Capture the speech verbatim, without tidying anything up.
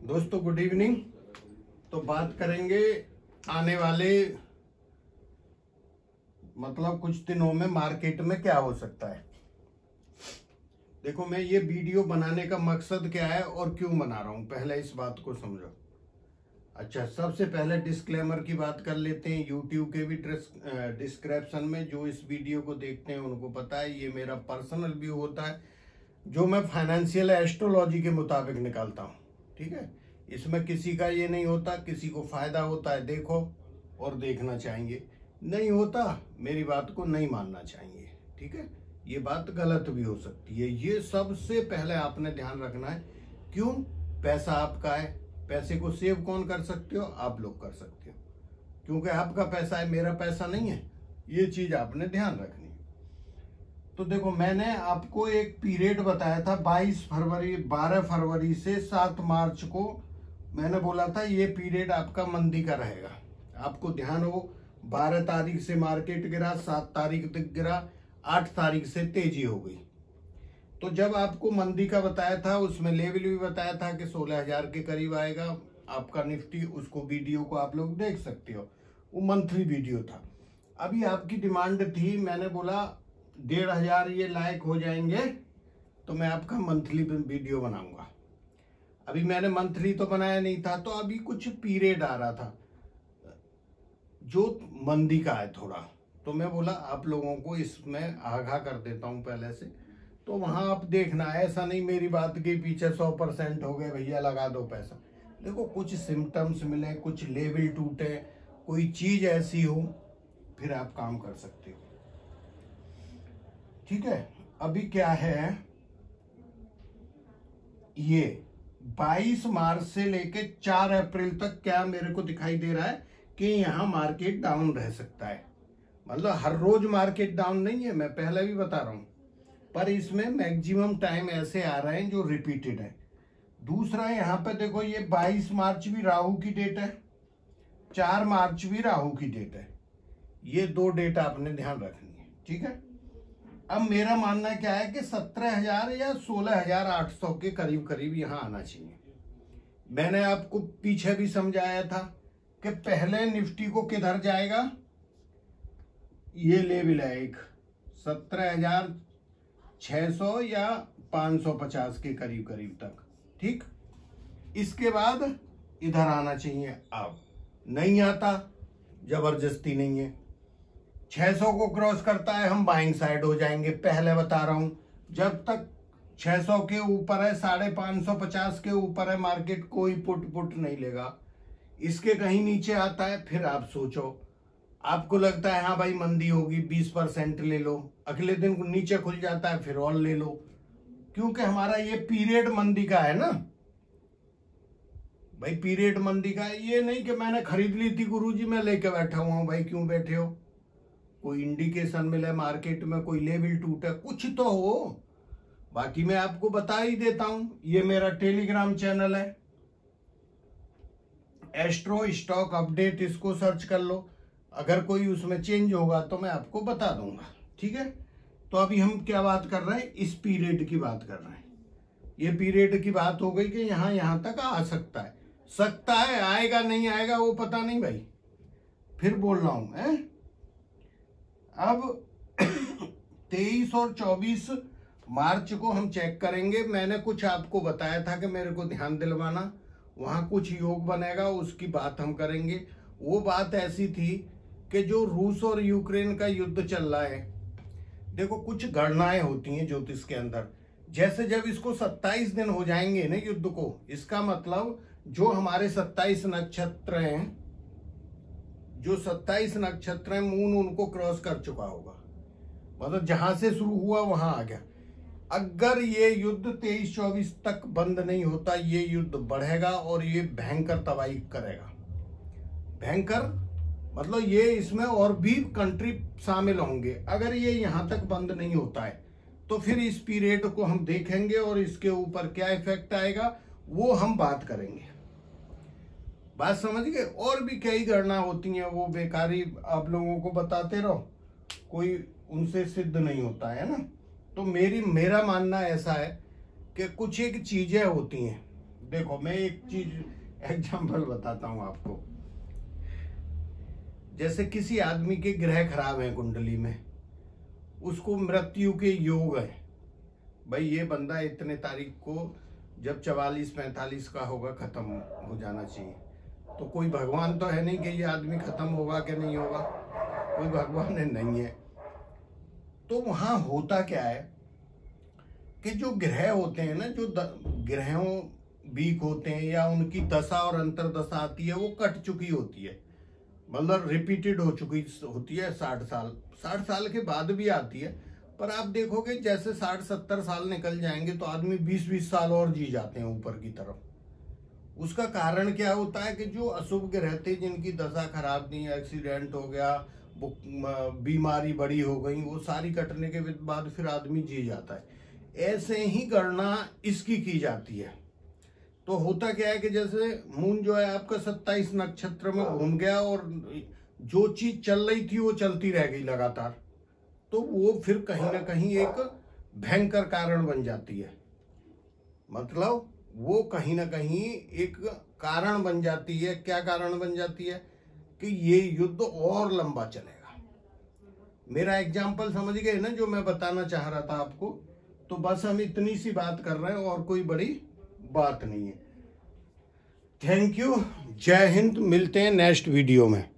दोस्तों good evening. तो बात करेंगे आने वाले मतलब कुछ दिनों में मार्केट में क्या हो सकता है। देखो, मैं ये वीडियो बनाने का मकसद क्या है और क्यों बना रहा हूं, पहले इस बात को समझो। अच्छा, सबसे पहले डिस्क्लेमर की बात कर लेते हैं। यूट्यूब के भी डिस्क्रिप्शन में जो इस वीडियो को देखते हैं उनको पता है ये मेरा पर्सनल व्यू होता है, जो मैं फाइनेंशियल एस्ट्रोलॉजी के मुताबिक निकालता हूँ। ठीक है, इसमें किसी का ये नहीं होता, किसी को फायदा होता है देखो और देखना चाहिए, नहीं होता मेरी बात को नहीं मानना चाहिए। ठीक है, ये बात गलत भी हो सकती है, ये सबसे पहले आपने ध्यान रखना है। क्यों? पैसा आपका है, पैसे को सेव कौन कर सकते हो? आप लोग कर सकते हो, क्योंकि आपका पैसा है, मेरा पैसा नहीं है। ये चीज आपने ध्यान रखनी है। तो देखो, मैंने आपको एक पीरियड बताया था बाईस फरवरी बारह फरवरी से सात मार्च को। मैंने बोला था ये पीरियड आपका मंदी का रहेगा। आपको ध्यान हो, बारह तारीख से मार्केट गिरा, सात तारीख तक गिरा, आठ तारीख से तेजी हो गई। तो जब आपको मंदी का बताया था उसमें लेवल भी बताया था कि सोलह हजार के करीब आएगा आपका निफ्टी। उसको वीडियो को आप लोग देख सकते हो, वो मंथली वीडियो था। अभी आपकी डिमांड थी, मैंने बोला डेढ़ हजार ये लायक हो जाएंगे तो मैं आपका मंथली वीडियो बनाऊंगा। अभी मैंने मंथली तो बनाया नहीं था, तो अभी कुछ पीरियड आ रहा था जो मंदी का है थोड़ा, तो मैं बोला आप लोगों को इसमें आगाह कर देता हूं पहले से। तो वहां आप देखना, ऐसा नहीं मेरी बात के पीछे सौ परसेंट हो गए भैया लगा दो पैसा। देखो, कुछ सिम्टम्स मिले, कुछ लेवल टूटे, कोई चीज ऐसी हो, फिर आप काम कर सकते हो। ठीक है, अभी क्या है, ये बाईस मार्च से लेके चार अप्रैल तक क्या मेरे को दिखाई दे रहा है कि यहाँ मार्केट डाउन रह सकता है। मतलब हर रोज मार्केट डाउन नहीं है, मैं पहले भी बता रहा हूं, पर इसमें मैक्सिमम टाइम ऐसे आ रहे हैं जो रिपीटेड है। दूसरा, यहाँ पे देखो, ये बाईस मार्च भी राहु की डेट है, चार मार्च भी राहु की डेट है। ये दो डेट आपने ध्यान रखनी है। ठीक है, अब मेरा मानना क्या है कि सत्रह हजार या सोलह हजार आठ सौ के करीब करीब यहाँ आना चाहिए। मैंने आपको पीछे भी समझाया था कि पहले निफ्टी को किधर जाएगा, ये लेवल है एक सत्रह हजार छह सौ या पांच सौ पचास के करीब करीब तक। ठीक, इसके बाद इधर आना चाहिए। अब नहीं आता, जबरदस्ती नहीं है। छह सौ को क्रॉस करता है हम बाइंग साइड हो जाएंगे, पहले बता रहा हूं। जब तक छह सौ के ऊपर है, साढ़े पांच सौ पचास के ऊपर है मार्केट, कोई पुट पुट नहीं लेगा। इसके कहीं नीचे आता है, फिर आप सोचो, आपको लगता है हाँ भाई मंदी होगी, बीस परसेंट ले लो, अगले दिन नीचे खुल जाता है फिर और ले लो, क्योंकि हमारा ये पीरियड मंदी का है ना भाई, पीरियड मंदी का है। ये नहीं कि मैंने खरीद ली थी गुरुजी मैं लेके बैठा हुआ हूं। भाई क्यों बैठे हो? कोई इंडिकेशन मिले मार्केट में, कोई लेवल टूटे, कुछ तो हो। बाकी मैं आपको बता ही देता हूं, ये मेरा टेलीग्राम चैनल है, एस्ट्रो स्टॉक अपडेट, इसको सर्च कर लो। अगर कोई उसमें चेंज होगा तो मैं आपको बता दूंगा। ठीक है, तो अभी हम क्या बात कर रहे हैं, इस पीरियड की बात कर रहे हैं। ये पीरियड की बात हो गई कि यहां यहां तक आ सकता है, सकता है, आएगा नहीं आएगा वो पता नहीं भाई, फिर बोल रहा हूं है। अब तेईस और चौबीस मार्च को हम चेक करेंगे। मैंने कुछ आपको बताया था कि मेरे को ध्यान दिलवाना, वहां कुछ योग बनेगा, उसकी बात हम करेंगे। वो बात ऐसी थी कि जो रूस और यूक्रेन का युद्ध चल रहा है, देखो कुछ गणनाएं होती हैं ज्योतिष के अंदर। जैसे जब इसको सत्ताईस दिन हो जाएंगे ना युद्ध को, इसका मतलब जो हमारे सत्ताईस नक्षत्र हैं, जो सत्ताईस नक्षत्र हैं, मून उनको क्रॉस कर चुका होगा, मतलब जहां से शुरू हुआ वहां आ गया। अगर ये युद्ध तेईस चौबीस तक बंद नहीं होता, ये युद्ध बढ़ेगा और ये भयंकर तबाही करेगा। भयंकर मतलब ये इसमें और भी कंट्री शामिल होंगे। अगर ये यहां तक बंद नहीं होता है तो फिर इस पीरियड को हम देखेंगे और इसके ऊपर क्या इफेक्ट आएगा वो हम बात करेंगे। बात समझ गए? और भी कई गणना होती हैं, वो बेकारी आप लोगों को बताते रहो, कोई उनसे सिद्ध नहीं होता है ना। तो मेरी मेरा मानना ऐसा है कि कुछ एक चीजें होती हैं, देखो मैं एक चीज एग्जांपल बताता हूं आपको। जैसे किसी आदमी के ग्रह खराब है कुंडली में, उसको मृत्यु के योग है, भाई ये बंदा इतने तारीख को जब चवालीस पैंतालीस का होगा खत्म हो जाना चाहिए। तो कोई भगवान तो है नहीं कि ये आदमी खत्म होगा कि नहीं होगा, कोई भगवान है नहीं है। तो वहां होता क्या है कि जो ग्रह होते हैं ना, जो ग्रहों वीक होते हैं या उनकी दशा और अंतरदशा आती है वो कट चुकी होती है, मतलब रिपीटेड हो चुकी होती है। साठ साल साठ साल के बाद भी आती है, पर आप देखोगे जैसे साठ सत्तर साल निकल जाएंगे तो आदमी बीस बीस साल और जी जाते हैं ऊपर की तरफ। उसका कारण क्या होता है कि जो अशुभ ग्रह थे, जिनकी दशा खराब थी, एक्सीडेंट हो गया, बीमारी बड़ी हो गई, वो सारी कटने के बाद फिर आदमी जी जाता है। ऐसे ही गणना इसकी की जाती है। तो होता क्या है कि जैसे मून जो है आपका सत्ताईस नक्षत्र में घूम गया और जो चीज चल रही थी वो चलती रह गई लगातार, तो वो फिर कहीं ना कहीं एक भयंकर कारण बन जाती है। मतलब वो कहीं ना कहीं एक कारण बन जाती है। क्या कारण बन जाती है कि ये युद्ध और लंबा चलेगा। मेरा एग्जाम्पल समझ गए ना जो मैं बताना चाह रहा था आपको। तो बस हम इतनी सी बात कर रहे हैं और कोई बड़ी बात नहीं है। थैंक यू, जय हिंद। मिलते हैं नेक्स्ट वीडियो में।